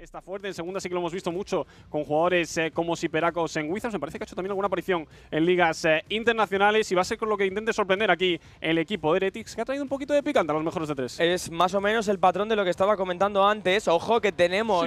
está fuerte. En segunda sí que lo hemos visto mucho con jugadores como Siperacos en Wizards. Me parece que ha hecho también alguna aparición en ligas internacionales y va a ser con lo que intente sorprender aquí el equipo de Heretics, que ha traído un poquito de picante a los mejores de tres. Es más o menos el patrón de lo que estaba comentando antes. Ojo que tenemos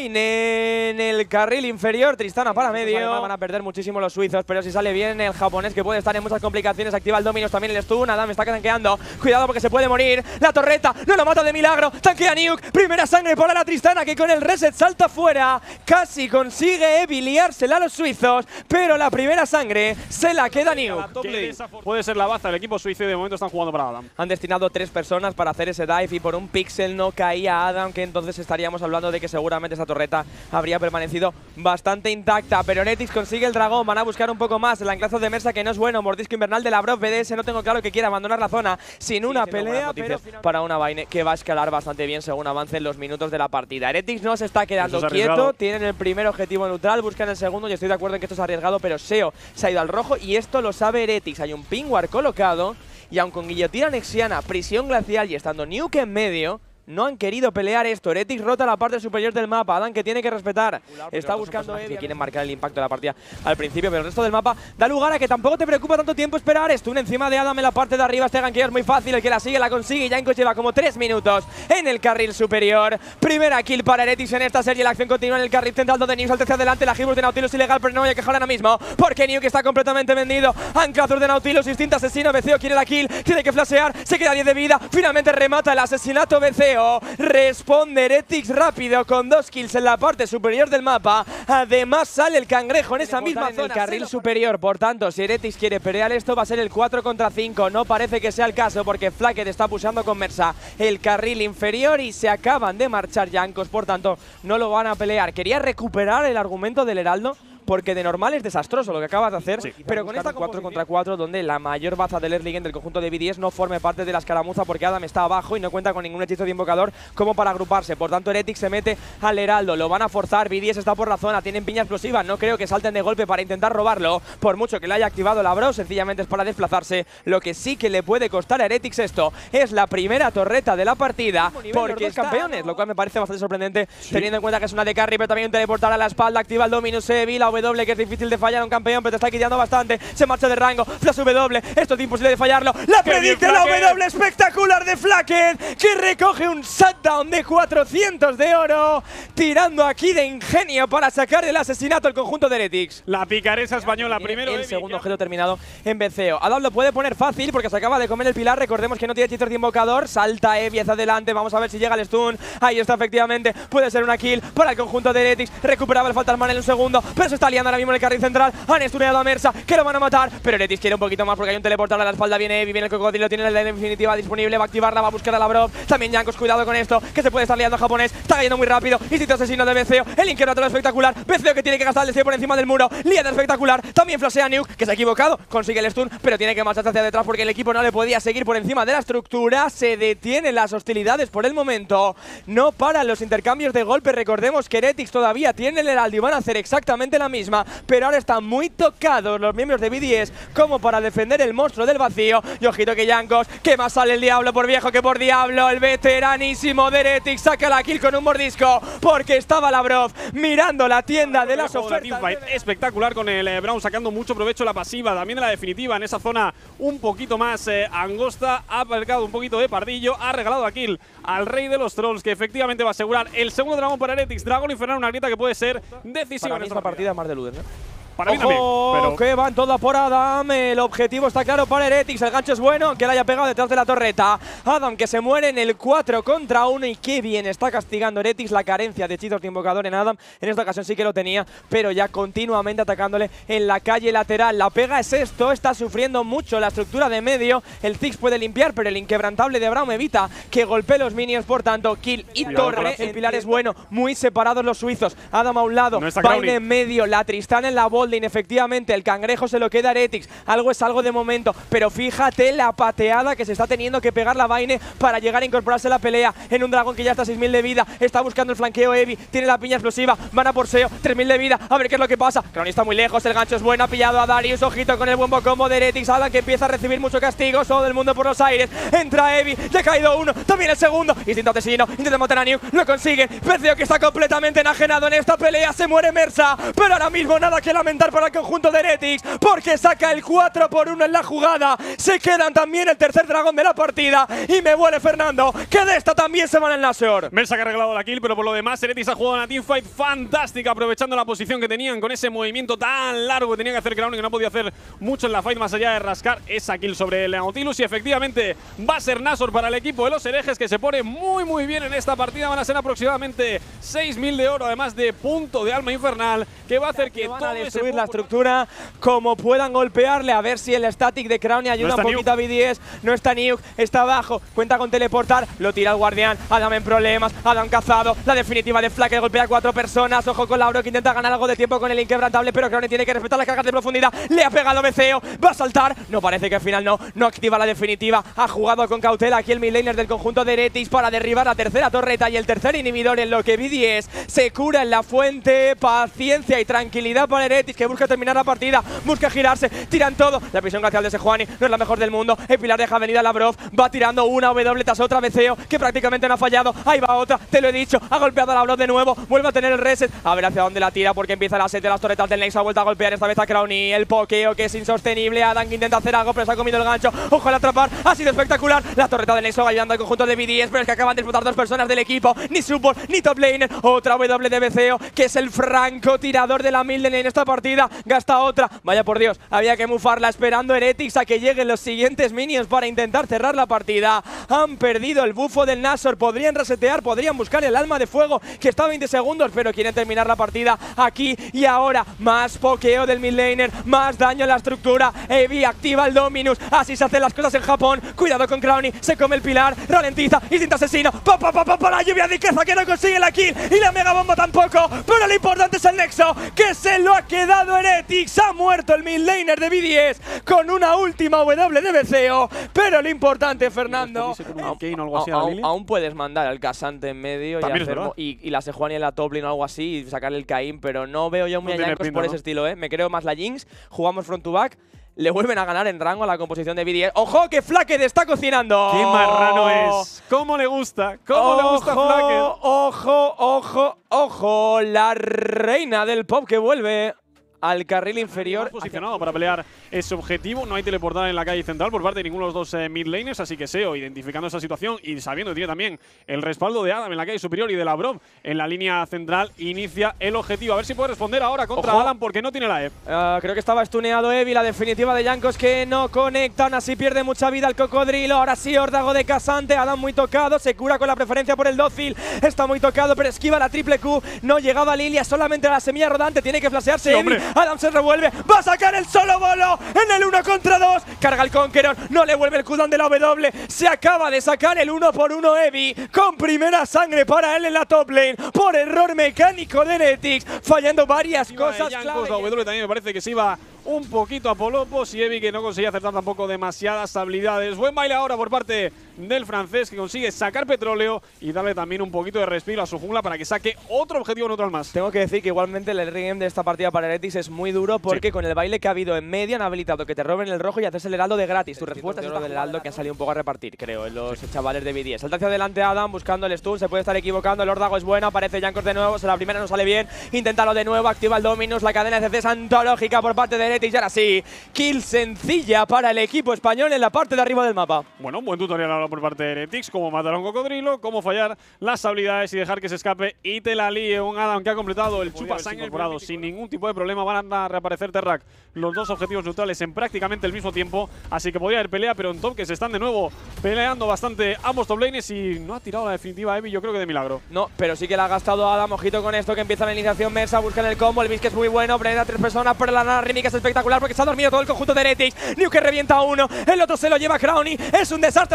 Vaine en el carril inferior, Tristana para medio. Van a perder muchísimo los suizos, pero si sale bien el japonés, que puede estar en muchas complicaciones, activa el Dominus, también el stun. Adam está tanqueando. Cuidado porque se puede morir. La torreta no lo mata de milagro. Tanquea Nuke. Primera sangre para la Tristana, que con el reset salta fuera. Casi consigue liársela a los suizos, pero la primera sangre se la queda Nuke. Puede ser la baza del equipo suizo y de momento están jugando para Adam. Han destinado 3 personas para hacer ese dive y por un pixel no caía Adam, que entonces estaríamos hablando de que seguramente esa torreta habría permanecido bastante intacta. Pero Heretics consigue el dragón, van a buscar un poco más. El anclazo de Mersa, que no es bueno. Mordisco invernal de la Brov. BDS no tengo claro que quiera abandonar la zona sin una pelea, pero para una Vaine que va a escalar bastante bien según avancen los minutos de la partida. Heretics no se está quedando quieto, tienen el primer objetivo neutral, buscan el segundo y estoy de acuerdo en que esto es arriesgado, pero Seo se ha ido al rojo y esto lo sabe Heretics. Hay un pingwar colocado y aun con guillotina nexiana, prisión glacial y estando Nuke en medio, no han querido pelear esto. Heretics rota la parte superior del mapa. Adam, que tiene que respetar. Está buscando que quieren marcar el impacto de la partida al principio, pero el resto del mapa da lugar a que tampoco te preocupa tanto tiempo esperar. Stun encima de Adam en la parte de arriba. Este ganqueo es muy fácil. El que la sigue la consigue. Jankos lleva como 3 minutos en el carril superior. Primera kill para Heretics en esta serie. La acción continúa en el carril central donde Nuke salta hacia adelante. La Hibus de Nautilus ilegal, pero no voy a quejar ahora mismo porque Nuke está completamente vendido. Anclazur de Nautilus, instinto asesino. BCO quiere la kill. Tiene que flashear. Se queda 10 de vida. Finalmente remata el asesinato BCO. Responde Heretics rápido con 2 kills en la parte superior del mapa. Además sale el cangrejo en esa misma zona. En el carril superior, por tanto, si Heretics quiere pelear esto va a ser el 4 contra 5. No parece que sea el caso porque Flacket está pushando con Mersa el carril inferior y se acaban de marchar Jankos, por tanto no lo van a pelear. Quería recuperar el argumento del Heraldo, porque de normal es desastroso lo que acabas de hacer, pero con esta 4 contra 4, donde la mayor baza del early game del conjunto de BDS no forme parte de la escaramuza porque Adam está abajo y no cuenta con ningún hechizo de invocador como para agruparse. Por tanto, Heretics se mete al Heraldo, lo van a forzar. BDS está por la zona, tienen piña explosiva, no creo que salten de golpe para intentar robarlo, por mucho que le haya activado la Bro, sencillamente es para desplazarse. Lo que sí que le puede costar a Heretics esto es la primera torreta de la partida, porque es campeones, lo cual me parece bastante sorprendente, teniendo en cuenta que es una de carry, pero también un teleportar a la espalda, activa el Dominus Evi, la W, que es difícil de fallar a un campeón, pero te está quitando bastante. Se marcha de rango, flash W, esto es imposible de fallarlo. La predicta la W espectacular de Flacket, que recoge un shutdown de 400 de oro, tirando aquí de ingenio para sacar el asesinato al conjunto de Heretics. La picaresa española primero. El segundo objeto terminado en BCO. Adam lo puede poner fácil porque se acaba de comer el pilar. Recordemos que no tiene hechizos de invocador. Salta Evi hacia adelante. Vamos a ver si llega el stun. Ahí está, efectivamente. Puede ser una kill para el conjunto de Heretics. Recuperaba el falta en un segundo, pero se está liando ahora mismo en el carril central. Han stuneado a Mersa, que lo van a matar, pero Heretics quiere un poquito más porque hay un teleportador a la espalda. Viene Evi, viene el cocodrilo, tiene la definitiva disponible, va a activarla, va a buscar a la Brov. También Jankos, cuidado con esto, que se puede estar liando a japonés. Está cayendo muy rápido. Instinto asesino de BCO. El Inquebranto espectacular. BCO que tiene que gastar el deseo por encima del muro. Liada espectacular. También flashea Nuke, que se ha equivocado. Consigue el stun, pero tiene que marcharse hacia detrás porque el equipo no le podía seguir por encima de la estructura. Se detienen las hostilidades por el momento. No paran los intercambios de golpe. Recordemos que Heretics todavía tiene el Heraldo y van a hacer exactamente la misma, pero ahora están muy tocados los miembros de BDS como para defender el monstruo del vacío. Y ojito que Jankos, que más sale el diablo por viejo que por diablo. El veteranísimo de Heretics saca la kill con un mordisco porque estaba la Brov mirando la tienda de las ofertas. Espectacular con el Brown sacando mucho provecho de la pasiva, también de la definitiva en esa zona un poquito más angosta. Ha marcado un poquito de pardillo, ha regalado a kill al rey de los trolls, que efectivamente va a asegurar el segundo dragón para Heretics. Dragón infernal, una grieta que puede ser decisiva en esta partida. Más de Luden, ¿no? Para mí también, pero que van todas por Adam. El objetivo está claro para Heretics. El gancho es bueno, aunque le haya pegado detrás de la torreta. Adam, que se muere en el 4 contra 1. Y qué bien está castigando Heretics la carencia de hechizos de invocador en Adam. En esta ocasión sí que lo tenía, pero ya continuamente atacándole en la calle lateral. La pega es esto, está sufriendo mucho la estructura de medio. El Ziggs puede limpiar, pero el inquebrantable de Braum evita que golpee los minions. Por tanto, kill y torre. El pilar es bueno, muy separados los suizos. Adam a un lado, Vaine en medio, la Tristana en la bola. botlane, efectivamente, el cangrejo se lo queda a Heretics. Algo es algo de momento, pero fíjate la pateada que se está teniendo que pegar la Vayne para llegar a incorporarse a la pelea en un dragón que ya está a 6000 de vida. Está buscando el flanqueo Evi, tiene la piña explosiva, van a por Seo, 3000 de vida, a ver qué es lo que pasa. Crowny está muy lejos, el gancho es bueno, ha pillado a Darius, ojito con el buen combo de Heretics. Adam que empieza a recibir mucho castigo, todo el mundo por los aires. Entra Evi, ya ha caído uno, también el segundo. Instinto asesino, intenta matar a Nuke, lo consiguen. Perceo que está completamente enajenado en esta pelea, se muere Mersa, pero ahora mismo nada que lamentar para el conjunto de Heretics, porque saca el 4-1 en la jugada. Se quedan también el tercer dragón de la partida y me huele Fernando que de esta también se van el Nashor. Mersa que ha regalado la kill, pero por lo demás Heretics ha jugado una teamfight fantástica, aprovechando la posición que tenían con ese movimiento tan largo que tenía que hacer Crowny, que no podía hacer mucho en la fight más allá de rascar esa kill sobre el Nautilus. Y efectivamente va a ser Nashor para el equipo de los herejes, que se pone muy bien en esta partida. Van a ser aproximadamente 6000 de oro, además de punto de alma infernal, que va a hacer que van a destruir la estructura como puedan golpearle, a ver si el static de Crowny ayuda un poquito a BDS. No está Nuke, está abajo, cuenta con teleportar, lo tira el guardián. Adam en problemas, Adam cazado, la definitiva de Flack que golpea a 4 personas. Ojo con Lauro que intenta ganar algo de tiempo con el inquebrantable, pero Crowny tiene que respetar las cargas de profundidad. Le ha pegado BCO, va a saltar, no parece que al final no activa la definitiva. Ha jugado con cautela aquí el midlaner del conjunto de Heretics para derribar la tercera torreta y el tercer inhibidor, en lo que BDS se cura en la fuente. Paciencia y tranquilidad para Heretics, que busca terminar la partida, busca girarse, tiran todo. La presión glacial de Sejuani no es la mejor del mundo. El pilar deja venir a Labrov, va tirando una W tras otra. BCO que prácticamente no ha fallado, ahí va otra, te lo he dicho, ha golpeado a Labrov de nuevo, vuelve a tener el reset, a ver hacia dónde la tira, porque empieza la set de las torretas del Nex. Ha vuelto a golpear esta vez a Crowny, el pokeo que es insostenible. Adam que intenta hacer algo, pero se ha comido el gancho. Ojo al atrapar, ha sido espectacular. La torreta del Nex ayudando al conjunto de BDS, pero es que acaban de explotar 2 personas del equipo, ni support ni top laner. Otra W de BCO, que es el francotirador de la midlane en esta partida, gasta otra. Vaya por Dios, había que mufarla esperando Heretics a que lleguen los siguientes minions para intentar cerrar la partida. Han perdido el bufo del Nashor, podrían resetear, podrían buscar el alma de fuego, que está a 20 segundos, pero quieren terminar la partida aquí y ahora. Más pokeo del midlaner, más daño en la estructura. Evi activa el Dominus, así se hacen las cosas en Japón. Cuidado con Crowny, se come el pilar, ralentiza, instinto asesino, la lluvia de riqueza que no consigue la kill y la mega bomba tampoco, pero lo importante es el nexo, que se lo ha quedado Heretics. Ha muerto el midlaner de BDS con una última W de BCO, pero lo importante, Fernando, aún puedes mandar al casante en medio y la Sejuani en la top lane o algo así y sacarle el Caín, pero no veo yo muy a Jankos por ese estilo, Me creo más la Jinx. Jugamos front to back, le vuelven a ganar en rango a la composición de BDS. ¡Ojo que Flacked está cocinando! ¡Qué marrano es! ¿Cómo le gusta? ¿Cómo le gusta a Flacked? ¡Ojo! La reina del pop que vuelve al carril inferior. Posicionado para pelear ese objetivo. No hay teleportar en la calle central por parte de ninguno de los dos mid laners, así que Seo, identificando esa situación y sabiendo que tiene también el respaldo de Adam en la calle superior y de Labrov en la línea central, inicia el objetivo. A ver si puede responder ahora contra Adam, porque no tiene la E. Creo que estaba stuneado Evi, la definitiva de Jankos que no conectan, así pierde mucha vida el cocodrilo. Ahora sí, órdago de casante, Adam muy tocado, se cura con la preferencia por el dócil, está muy tocado, pero esquiva la triple Q. No llegaba Lilia, solamente a la semilla rodante, tiene que flashearse Evi. Adam se revuelve, va a sacar el solo bolo en el 1 contra 2. Carga el Conqueror, no le vuelve el cooldown de la W. Se acaba de sacar el 1 por 1 Evi, con primera sangre para él en la top lane, por error mecánico de Heretics, fallando varias cosas clave. La W también me parece que se iba un poquito a Polopos y Evi que no conseguía acertar tampoco demasiadas habilidades. Buen baile ahora por parte del francés, que consigue sacar petróleo y darle también un poquito de respiro a su jungla para que saque otro objetivo neutral más. Tengo que decir que igualmente el early game de esta partida para Heretics es muy duro, porque con el baile que ha habido en media han habilitado que te roben el rojo y haces el heraldo de gratis. Tu respuesta es lo del heraldo, que han salido un poco a repartir, creo, en los chavales de BDS. Salta hacia adelante Adam buscando el stun, se puede estar equivocando, el órdago es bueno, aparece Jankos de nuevo, la primera no sale bien, inténtalo de nuevo, activa el Dominus, la cadena CC es antológica por parte de Heretics y ahora sí, kill sencilla para el equipo español en la parte de arriba del mapa. Bueno, un buen tutorial ahora por parte de Heretics, cómo matar a un cocodrilo, cómo fallar las habilidades y dejar que se escape y te la líe. Un Adam que ha completado el chupa sangre incorporado sin ningún tipo de problema. Van a reaparecer Terrak, los dos objetivos neutrales en prácticamente el mismo tiempo, así que podría haber pelea, pero en top que se están de nuevo peleando bastante ambos top lanes y no ha tirado la definitiva Evi, yo creo que de milagro. No, pero sí que la ha gastado Adam. Ojito con esto, que empieza la iniciación. Mersa busca en el combo, el Bisk es muy bueno, prende a 3 personas, pero la nana Rini que es espectacular porque se ha dormido todo el conjunto de Heretics. Nuke que revienta a uno, el otro se lo lleva Crowny, es un desastre absoluto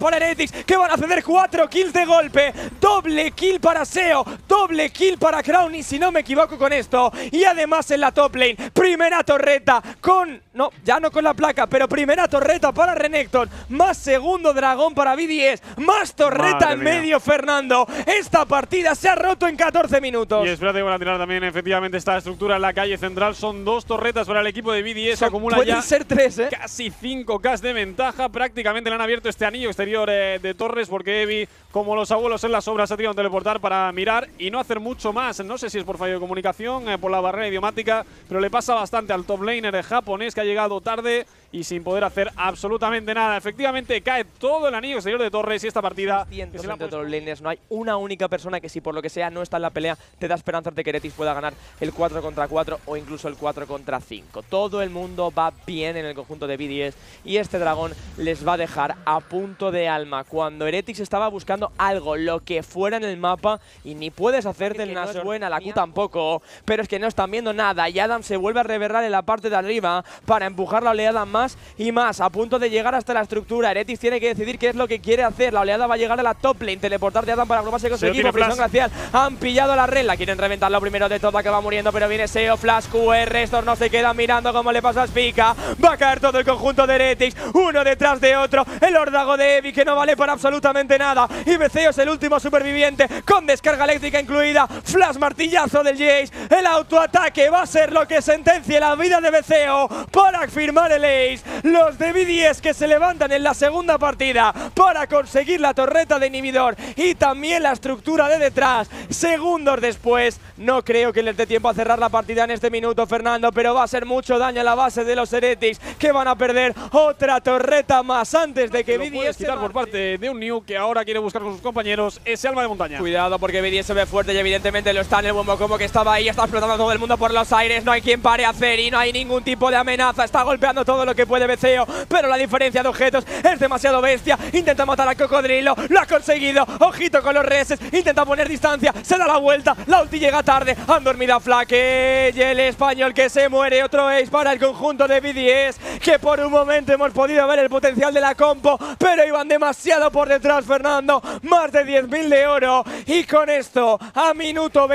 para Heretics, que van a ceder 4 kills de golpe. Doble kill para Seo, doble kill para Crowny, si no me equivoco con esto. Y además en la top lane, primera torreta con... No, ya no con la placa, pero primera torreta para Renekton, más segundo dragón para BDS, más torreta en medio, Fernando. Esta partida se ha roto en 14 minutos. Y espérate que van a tirar también efectivamente esta estructura en la calle central. Son 2 torretas para el equipo de BDS. Acumula pueden ya ser 3, casi 5K de ventaja. Prácticamente le han abierto este anillo exterior de torres porque Evi, como los abuelos en las obras, ha tirado un teleportar para mirar y no hacer mucho más. No sé si es por fallo de comunicación, por la barrera idiomática, pero le pasa bastante al top laner japonés, que ha llegado tarde y sin poder hacer absolutamente nada. Efectivamente cae todo el anillo exterior de torres y esta partida… Entre top laners no hay una única persona que, si por lo que sea no está en la pelea, te da esperanzas de que Heretics pueda ganar el 4 contra 4 o incluso el 4 contra 5. Todo el mundo va bien en el conjunto de BDS y este dragón les va a dejar a punto de alma. Cuando Heretics estaba buscando algo, lo que fuera en el mapa, y ni puedes hacerte el Nashor, buena, la Q tampoco, pero es que no están viendo nada y Adam se vuelve a reverrar en la parte de arriba para empujar la oleada más y más, a punto de llegar hasta la estructura. Heretics tiene que decidir qué es lo que quiere hacer. La oleada va a llegar a la top lane, teleportar de Adam para agruparse con su equipo. Prisión glacial, han pillado la red, la quieren reventar lo primero de todo, que va muriendo, pero viene Seo, Flash, QR, estos no se quedan mirando como le pasa a Spica. Va a caer todo el conjunto de Heretics, uno detrás de otro, el órdago de Evi que no vale para absolutamente nada, y Beceo es el último superviviente con descarga eléctrica incluida. Flash martillazo del Jace, el autoataque va a ser lo que sentencie la vida de Beceo para firmar el ace. Los de BDS que se levantan en la segunda partida para conseguir la torreta de inhibidor y también la estructura de detrás. Segundos después, no creo que les dé tiempo a cerrar la partida en este minuto, Fernando, pero va a ser mucho daño a la base de los Heretics, que van a perder otra torreta más antes de que BDS quitar por parte de un New que ahora quiere buscar con sus compañeros ese alma de montaña. Cuidado porque BDS se ve fuerte y evidentemente lo está en el bombo como que estaba ahí, está explotando a todo el mundo por los aires, no hay quien pare a Feri, no hay ningún tipo de amenaza, está golpeando todo lo que puede Beceo, pero la diferencia de objetos es demasiado bestia. Intenta matar al cocodrilo, lo ha conseguido, ojito con los reses, intenta poner distancia, se da la vuelta, la ulti llega tarde, han dormido a Flaque y el español que se muere. Otro ace para el conjunto de BDS, que por un momento hemos podido ver el potencial de la compo, pero iban demasiado por detrás, Fernando, más de 10.000 de oro, y con esto, a minuto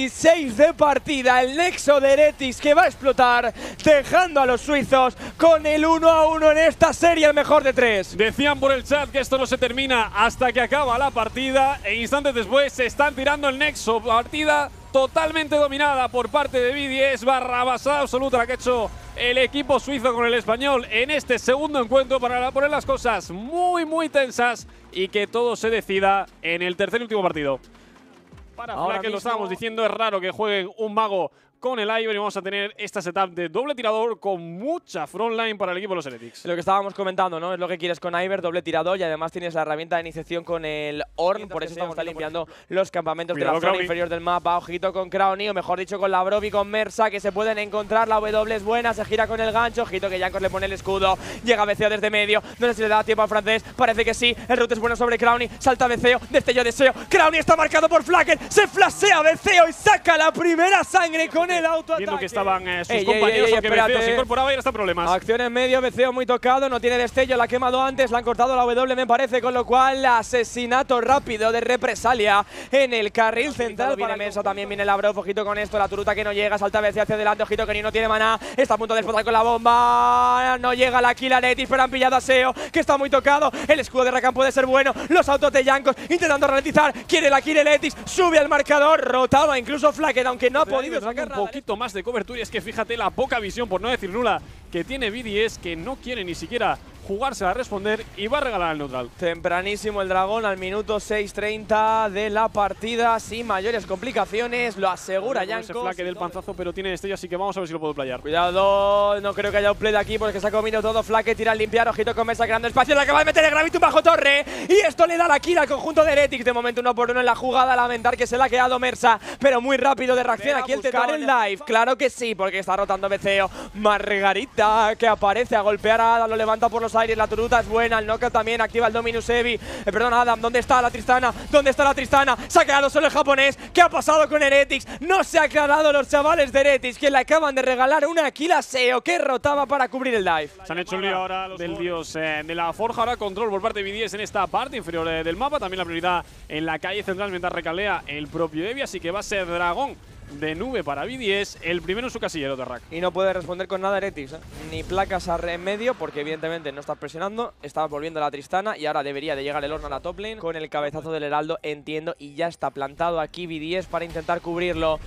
26 de partida, el nexo de Heretics que va a explotar, dejando a los suizos con el 1-1 en esta serie, el mejor de 3. Decían por el chat que esto no se termina hasta que acaba la partida, e instantes después se están tirando el nexo. Partida totalmente dominada por parte de BDS, barrabasada absoluta la que ha hecho el equipo suizo con el español en este segundo encuentro, para poner las cosas muy tensas y que todo se decida en el tercer y último partido. Para Flaque, lo estábamos diciendo, es raro que jueguen un mago con el Ivern y vamos a tener esta setup de doble tirador con mucha frontline para el equipo de los Heretics. Lo que estábamos comentando, ¿no? Es lo que quieres con Ivern, doble tirador, y además tienes la herramienta de iniciación con el Ornn, por eso estamos limpiando los campamentos de la zona inferior del mapa. Ojito con Crowny, o mejor dicho con la Brovi, con Mersa, que se pueden encontrar. La W es buena, se gira con el gancho, ojito que Jankos le pone el escudo, llega Beceo desde medio, no sé si le da tiempo al francés, parece que sí, el root es bueno sobre Crowny, salta Beceo, destello deseo, Crowny está marcado por Flaken, se flashea Beceo y saca la primera sangre con el autoataque. Viendo que estaban sus compañeros, aunque Beceo se incorporaba y ahora está en problemas. Acción en medio, Beceo muy tocado, no tiene destello, la ha quemado antes, la han cortado la W me parece, con lo cual asesinato rápido de represalia en el carril central. Viene Mesa, también viene la Brof, ojito con esto, la turuta que no llega, salta Beceo hacia adelante, ojito que ni no tiene maná, está a punto de explotar con la bomba, no llega la kill a Heretics, pero han pillado a Seo, que está muy tocado, el escudo de Rakan puede ser bueno, los autos de Jankos intentando ralentizar, quiere la kill Heretics, sube al marcador, rotaba incluso Flaken, aunque no ha podido sacar un poquito más de cobertura, y es que fíjate la poca visión, por no decir nula, que tiene BDS, que no quiere ni siquiera jugársela a responder y va a regalar al neutral. Tempranísimo el dragón al minuto 6:30 de la partida, sin mayores complicaciones, lo asegura Jankos. Ese Flaque del panzazo, pero tiene destello, así que vamos a ver si lo puedo playar. Cuidado, no creo que haya un play de aquí porque se ha comido todo. Flaque tira al limpiar, ojito con Mesa creando espacio, le acaba de meter el Gravitum bajo torre y esto le da la kill al conjunto de Heretics. De momento 1 por 1 en la jugada, lamentar que se la ha quedado Mersa, pero muy rápido de reacción aquí el Tetón en live. Claro que sí, porque está rotando Beceo. Margarita que aparece a golpear a Ada, lo levanta por los los aires. La turuta es buena, el knockout también. Activa el Dominus Evi. Perdón, Adam, ¿dónde está la Tristana? ¿Dónde está la Tristana? Se ha quedado solo el japonés. ¿Qué ha pasado con Heretics? No se ha aclarado los chavales de Heretics, que le acaban de regalar una kill a Seo, que rotaba para cubrir el dive. Se han hecho un lío ahora los del dios de la forja. Ahora control por parte de BDS en esta parte inferior del mapa. También la prioridad en la calle central mientras recalea el propio Evi. Así que va a ser dragón de nube para BDS, el primero en su casillero, Terrac. Y no puede responder con nada Heretics, ni placas a remedio, porque evidentemente no está presionando, está volviendo la Tristana y ahora debería de llegar el horno a la top lane con el cabezazo del Heraldo, entiendo, y ya está plantado aquí BDS para intentar cubrirlo.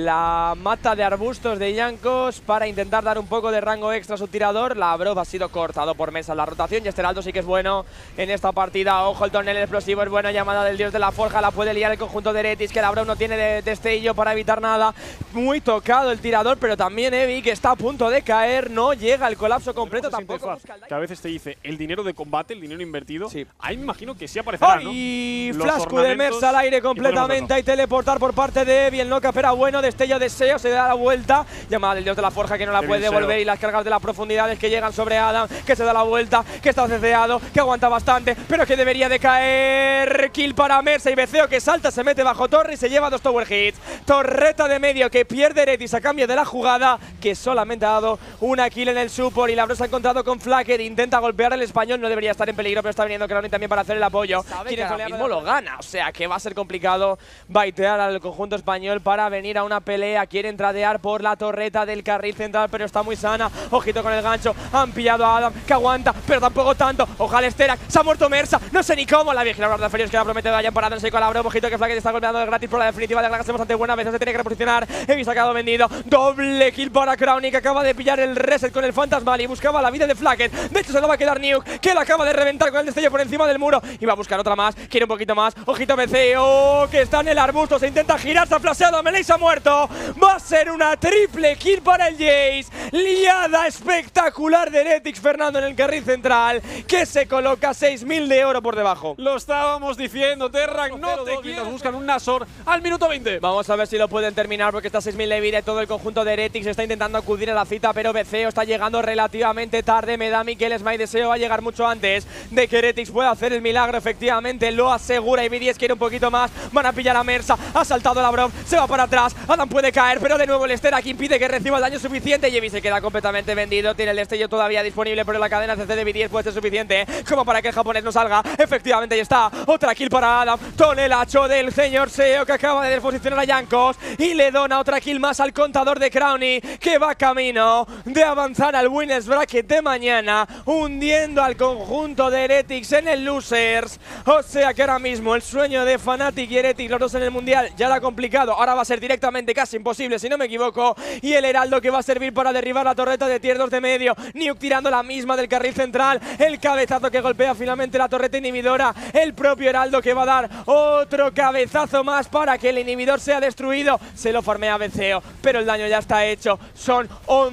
La mata de arbustos de Jankos para intentar dar un poco de rango extra a su tirador. La Brov ha sido cortado por mesa la rotación y este Heraldo sí que es bueno en esta partida. Ojo, el tonel explosivo es bueno, llamada del dios de la forja, la puede liar el conjunto de Heretics, que la Brov no tiene destello para evitar nada. Muy tocado el tirador, pero también Evi, que está a punto de caer, no llega al colapso completo tampoco. Que a veces te dice el dinero de combate, el dinero invertido. Sí. Ahí me imagino que sí aparecerá, ¿no? Y Flasku de Mersa al aire completamente. Hay teleportar por parte de Evi. El knockup era bueno, destello de Seo, se da la vuelta. Llamada del dios de la forja, que no la puede devolver. Y las cargas de las profundidades que llegan sobre Adam, que se da la vuelta, que está ceceado, que aguanta bastante, pero que debería de caer. Kill para Mersa y Beceo, que salta, se mete bajo torre y se lleva 2 tower hits. Torreta de medio que pierde Heretics a cambio de la jugada, que solamente ha dado una kill en el support. Y la Bro se ha encontrado con Flacker, intenta golpear al español, no debería estar en peligro, pero está viniendo Crowny también para hacer el apoyo. Quiere ahora mismo lo gana, o sea que va a ser complicado baitear al conjunto español para venir a una pelea. Quiere entradear por la torreta del carril central, pero está muy sana. Ojito con el gancho, han pillado a Adam, que aguanta, pero tampoco tanto. Ojalá Sterak, se ha muerto Mersa, no sé ni cómo. La vieja de Ferios que la promete vayan parado en seco a la Bro. Ojito que Flacker está golpeando de gratis por la definitiva de la que hacemos bastante buena. A veces se tiene que reposicionar. Evi sacado vendido. Doble kill para Crowny, que acaba de pillar el reset con el Fantasmal y buscaba la vida de Flacket. De hecho, se lo va a quedar Nuke, que lo acaba de reventar con el destello por encima del muro. Y va a buscar otra más. Quiere un poquito más. Ojito BCO, que está en el arbusto. Se intenta girar. Se ha flasheado. A Melee se ha muerto. Va a ser una triple kill para el Jace. Liada espectacular de Heretics, Fernando, en el carril central, que se coloca 6.000 de oro por debajo. Lo estábamos diciendo, Terrac, no te quieres. Buscan un Nashor al minuto 20. Vamos a ver si lo pueden terminar, porque está 6.000 de vida y todo el conjunto de Heretics está intentando acudir a la cita, pero Beceo está llegando relativamente tarde. Me da a mí que el Smite Deseo va a llegar mucho antes de que Heretics pueda hacer el milagro. Efectivamente, lo asegura y BDS quiere un poquito más. Van a pillar a Mersa, ha saltado la Brov, se va para atrás. Adam puede caer, pero de nuevo el Sterak impide que reciba el daño suficiente y Evi se queda completamente vendido. Tiene el destello todavía disponible, pero la cadena CC de BDS puede ser suficiente como para que el japonés no salga. Efectivamente, ahí está. Otra kill para Adam. Tonelacho del señor Seo, que acaba de desposicionar a Jankos y le dona otra kill más al contador de Crowny, que va camino de avanzar al winners bracket de mañana, hundiendo al conjunto de Heretics en el losers. O sea que ahora mismo el sueño de Fnatic y Heretics, los dos en el mundial, ya era complicado. Ahora va a ser directamente casi imposible, si no me equivoco. Y el Heraldo, que va a servir para derribar la torreta de tier 2 de medio. Nuke tirando la misma del carril central. El cabezazo que golpea finalmente la torreta inhibidora. El propio Heraldo, que va a dar otro cabezazo más para que el inhibidor sea destruido. Se lo farmea Beceo, pero el daño ya está hecho. Son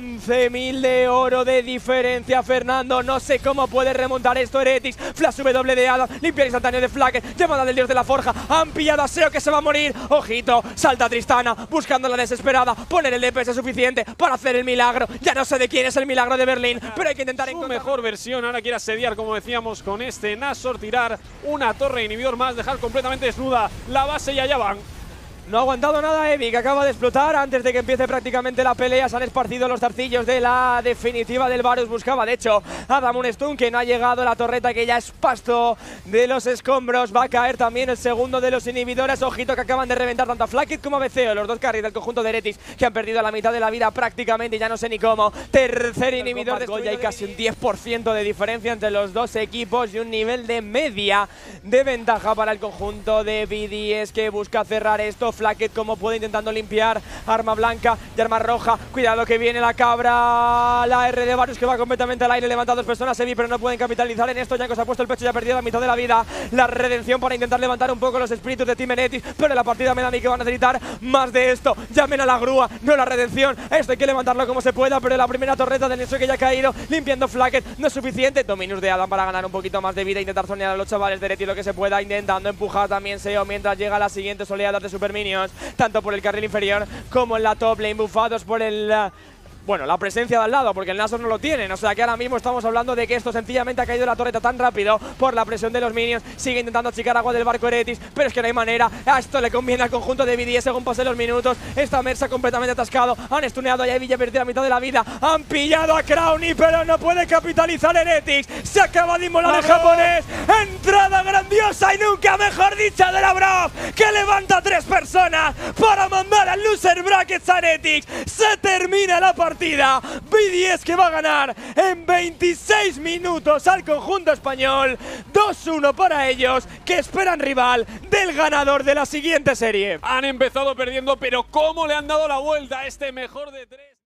11.000 de oro de diferencia, Fernando. No sé cómo puede remontar esto Heretics. Flash W de Adam, limpia el instantáneo de Flacket, llamada del dios de la forja. Han pillado a Seo, que se va a morir. Ojito, salta Tristana, buscando la desesperada. Poner el DPS suficiente para hacer el milagro. Ya no sé de quién es el milagro de Berlín, pero hay que intentar encontrar su mejor versión. Ahora quiere asediar, como decíamos, con este Nashor, tirar una torre de inhibidor más, dejar completamente desnuda la base y allá van. No ha aguantado nada Evi, que acaba de explotar antes de que empiece prácticamente la pelea. Se han esparcido los zarcillos de la definitiva del Varus. Buscaba, de hecho, Adam un stun, que no ha llegado. La torreta, que ya es pasto de los escombros. Va a caer también el segundo de los inhibidores. Ojito, que acaban de reventar tanto a Flacket como a Beceo, los dos carries del conjunto de Heretics, que han perdido la mitad de la vida prácticamente, y ya no sé ni cómo. Tercer inhibidor de ya hay casi un 10% de diferencia entre los dos equipos y un nivel de media de ventaja para el conjunto de BDS, que busca cerrar esto. Flacket, como puede, intentando limpiar. Arma blanca y arma roja. Cuidado, que viene la cabra. La R de Varus, que va completamente al aire. Levanta a 2 personas Evi, pero no pueden capitalizar en esto. Janko se ha puesto el pecho y ha perdido la mitad de la vida. La redención para intentar levantar un poco los espíritus de Team Heretics, pero en la partida me da a mí que van a necesitar más de esto. Llamen a la grúa, no la redención. Esto hay que levantarlo como se pueda, pero la primera torreta del Nesue, que ya ha caído, limpiando Flacket, no es suficiente. Dominus de Adam para ganar un poquito más de vida. Intentar zonear a los chavales de Heretics lo que se pueda. Intentando empujar también Seo mientras llega las siguientes oleadas de Super Minions, tanto por el carril inferior como en la top lane, bufados por el bueno, la presencia de al lado, porque el Nasus no lo tienen. O sea que ahora mismo estamos hablando de que esto sencillamente ha caído la torreta tan rápido por la presión de los minions. Sigue intentando achicar agua del barco Heretics, pero es que no hay manera. A esto le conviene al conjunto de BDS según pasen los minutos. Esta Mersa completamente atascado. Han stuneado a Villa, perdido la mitad de la vida. Han pillado a Crowny, pero no puede capitalizar Heretics. Se acaba de inmolar el japonés. Entrada grandiosa y nunca mejor dicha de la Brav, que levanta a 3 personas para mandar al loser brackets a Heretics. Se termina la partida. BDS que va a ganar en 26 minutos al conjunto español. 2-1 para ellos, que esperan rival del ganador de la siguiente serie. Han empezado perdiendo, pero cómo le han dado la vuelta a este mejor de 3.